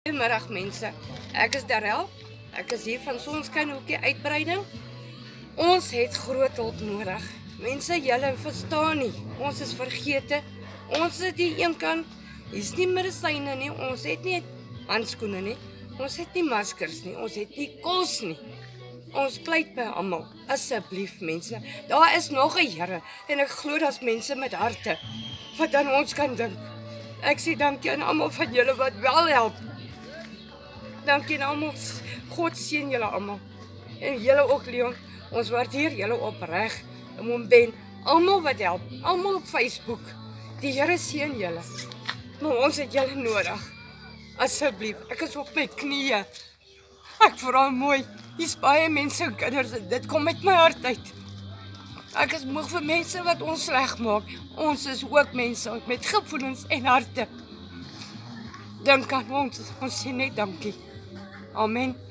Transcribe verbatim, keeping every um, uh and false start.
Goeiemiddag mense, ek is Darel, ek is hier van Sonskynhoekie uitbreiding. Ons het groot hulp nodig. Mense, julle verstaan nie, ons is vergete. Ons het die een kant, hier's nie medisyne nie, ons het nie handskoene nie, ons het nie maskers nie, ons het nie kos nie. Ons pleit by almal, asseblief mense, daar is nog 'n Here en ek glo daar's mense met harte wat aan ons kan dink. Ek sê dankie aan almal van julle wat wel help. Dankie aan almal. God seën julle almal. En julle ook, Leon. Ons waardeer julle opreg. En ben almal wat help, almal op Facebook. Die Here seën julle. Maar ons het julle nodig. Asseblief, ek is op my knieë. Ek vra mooi. Hier's baie mense en kinders en dit kom uit my hart uit. Ek is moeg vir mense wat ons sleg maak. Ons is ook mense met gevoelens en harte. Dink aan ons. Ons sê net dankie. Amen.